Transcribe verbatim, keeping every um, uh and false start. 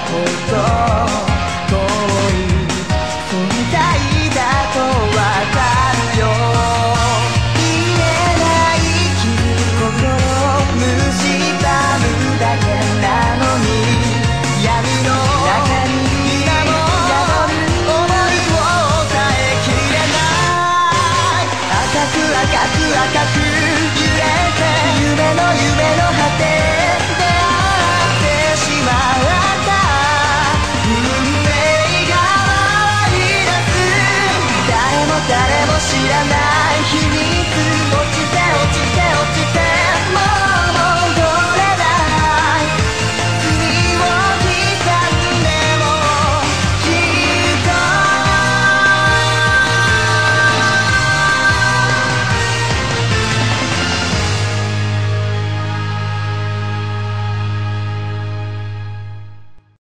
ほど遠い存在だとわかるよ。言えない傷心蝕むだけなのに闇の中に今も想いを抑えきれない。赤く赤く赤く揺れて夢の夢の果てで会ってしまった運命が回り出す。誰も誰も知らない